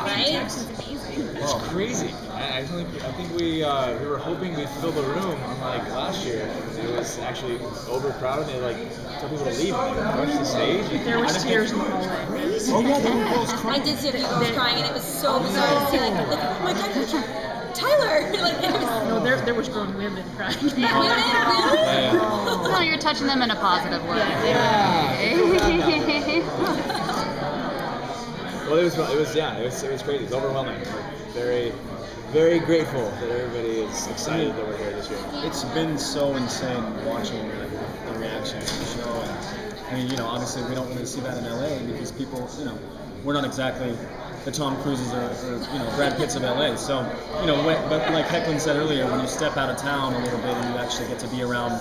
right? Jackson's amazing. It's crazy. I think we were hoping we'd fill the room, unlike last year. It was actually overcrowded. They tell people to leave and rush the stage. There were tears in the hallway. Oh yeah, there were girls crying. I did see a few girls crying, and it was so bizarre to see, oh my God, Tyler! It was, No, there was grown women crying. really? No, you're touching them in a positive way. Well, it was crazy. It's overwhelming. We're very grateful that everybody is excited that we're here this year. It's been so insane watching the reaction to the show. And, obviously we don't really see that in LA because people, we're not exactly the Tom Cruises or Brad Pitts of LA. So, but like Hecklin said earlier, when you step out of town a little bit and you actually get to be around,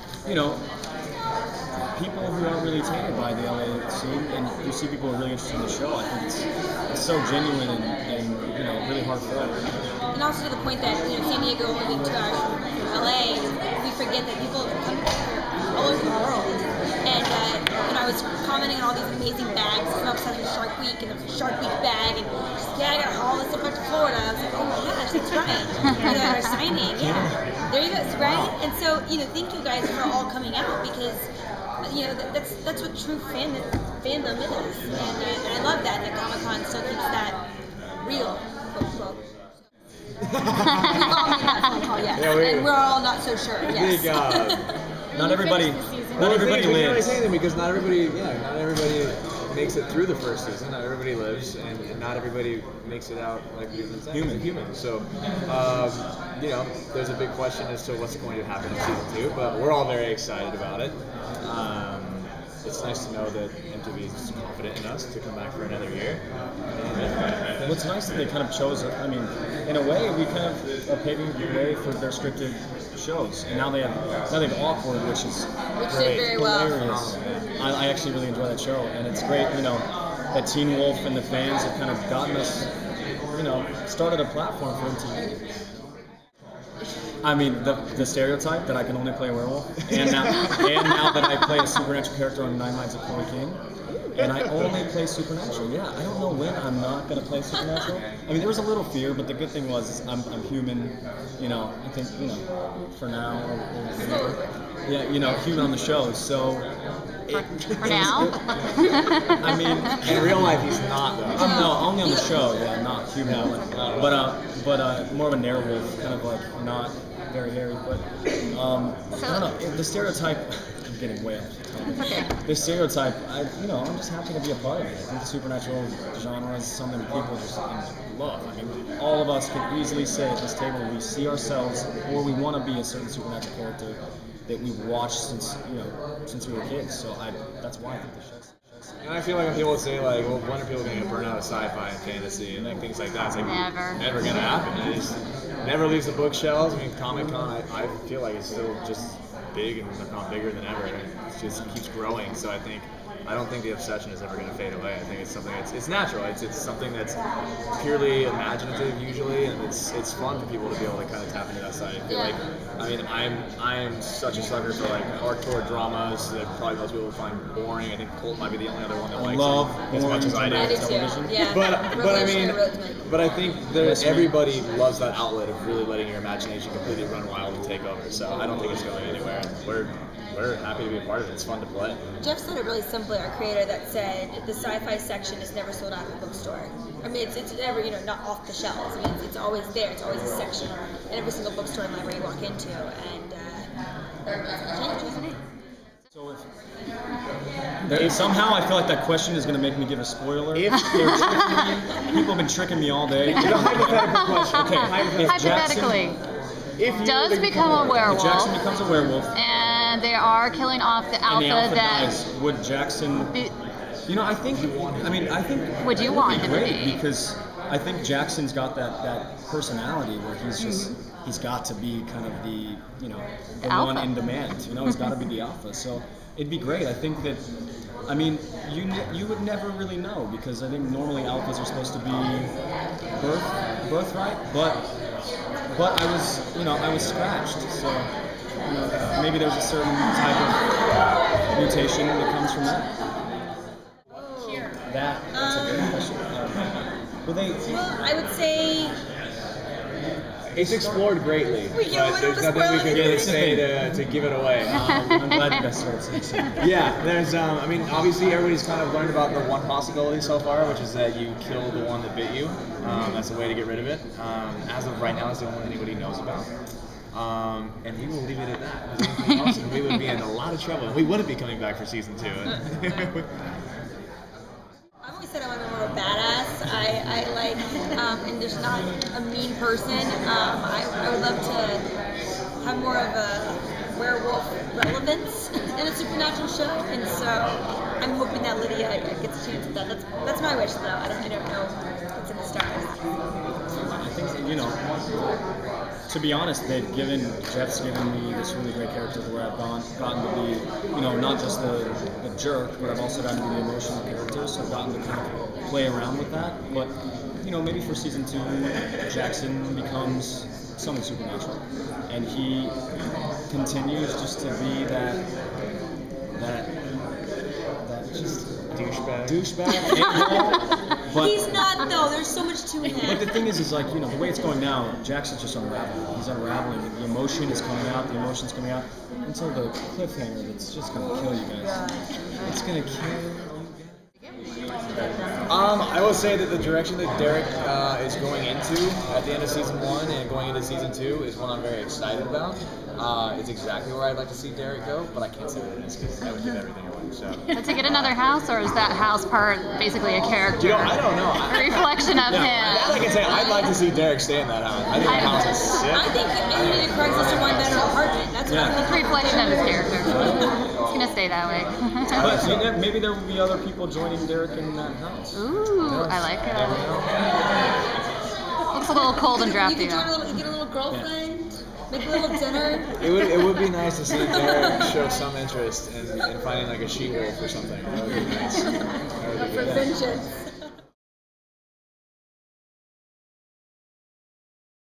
people who aren't really tainted by the LA scene, and you see people who are really interested in the show, I think it's so genuine and really heartfelt. And also to the point that San Diego only being 2 hours from LA, we forget that people come here all over the world. And I was commenting on all these amazing bags. I was selling Shark Week, and there was a Shark Week bag, and I gotta haul this stuff back to Florida. I was like, oh my gosh, that's right. Our signing, yeah. There you go, right? And so thank you guys for all coming out because. That's what true fandom is, and I love that Comic-Con still keeps that real, quote unquote. We've all made that phone call, yes, and we're all not so sure, yes. Not everybody lives. Because not everybody makes it through the first season. Not everybody lives, and not everybody makes it out like human. So, there's a big question as to what's going to happen in season 2, but we're all very excited about it. It's nice to know that MTV is confident in us to come back for another year. What's nice that they kind of chose, in a way, we kind of are paving the way for their scripted shows. And now they have Awkward, which did very well. Hilarious. I actually really enjoy that show, and it's great, that Teen Wolf and the fans have kind of gotten us, started a platform for MTV. The stereotype that I can only play a werewolf, and now that I play a supernatural character on 9 Nights at Chloe King, and I only play supernatural. Yeah, I don't know when I'm not gonna play supernatural. There was a little fear, but the good thing was I'm human. I think for now. Human on the show. So. For now? In real life he's not though. No, only on the show. Yeah, not human. But more of a werewolf, kind of like not very hairy. But I don't know. The stereotype. I'm getting way off. The stereotype. I'm just happy to be a part of it. I think the supernatural genre is something people just love. All of us can easily say at this table we see ourselves, or we want to be a certain supernatural character that we've watched since we were kids. So that's why I think the show's. And I feel like when people say well, when are people going to get burned out of sci-fi and fantasy and things like that? It's never going to happen. It just never leaves the bookshelves. Comic-Con, I feel like it's still just big and if not bigger than ever. And it just keeps growing. So I don't think the obsession is ever going to fade away. I think it's something it's natural. It's something that's purely imaginative usually, and it's fun for people to be able to kind of tap into that side. I feel like, I'm such a sucker for hardcore dramas that probably most people find boring. I think Colt might be the only other one that likes it as much as I do. I do too. Yeah. But I think that everybody loves that outlet of really letting your imagination completely run wild and take over. So I don't think it's going anywhere. We're happy to be a part of it. It's fun to play. Jeff said it really simply, our creator, that said the sci-fi section is never sold out of the bookstore. It's never, not off the shelves. It's always there. It's always a section in every single bookstore and library you walk into. And that's going to change, isn't it? So somehow I feel like that question is going to make me give a spoiler. People have been tricking me all day. It's a hypothetical question. Okay. Hypothetically, does become a werewolf. If Jackson becomes a werewolf. And they are killing off the alpha, and the alpha that dies, would Jackson? I think. Would you want him to be? Because I think Jackson's got that personality where he's got to be kind of the one in demand. He's got to be the alpha. So it'd be great. I think that. You would never really know because I think normally alphas are supposed to be birthright, but I was scratched. So. Maybe there's a certain type of mutation that comes from that. That's a good question. Will they? Well, I would say It's explored greatly, We can't- but we don't there's nothing we spoil can anything. really say to give it away. I'm glad you guys started saying something. Yeah, there's, I mean, obviously everybody's kind of learned about the one possibility so far, which is that you kill the one that bit you. That's the way to get rid of it. As of right now, it's the only thing anybody knows about. And we will leave it at that. If anything else, and we would be in a lot of trouble. And we wouldn't be coming back for season 2. I've always said I want to be more of a badass. I like, and just not a mean person. I would love to have more of a werewolf relevance in a supernatural show, and so I'm hoping that Lydia gets a chance at that. That's my wish, though. I don't know what's in the stars. I think, you know, to be honest, Jeff's given me this really great character where I've gotten to be, you know, not just the jerk, but I've also gotten to be the emotional character, so I've gotten to kind of play around with that. But, you know, maybe for season 2, Jackson becomes something supernatural, and he continues just to be that just douchebag. But He's not, though. There's so much to But him. the thing is like, you know, the way it's going now, Jackson's just unraveling. He's unraveling. The emotion is coming out. The emotion's coming out until the cliffhanger that's just gonna kill you guys. It's gonna kill you. I will say that the direction that Derek is going into at the end of season 1 and going into season 2 is one I'm very excited about. It's exactly where I'd like to see Derek go, but I can't say what it is because that would give everything away. So. To get another house, or is that house part basically a character? You know, I don't know. A reflection of That I him. can say, I'd like to see Derek stay in that house. I think that house is sick. I think he needed Craigslist to one better apartment. That's what It's a reflection of his character. It's gonna stay that way. But maybe there will be other people joining Derek in that house. Ooh, I like it. Looks a little cold and You drafty could join though. get a little girlfriend, make a little dinner. It would be nice to see Derek show some interest in finding like a she-wolf or something. That would be nice. That would be For good. vengeance.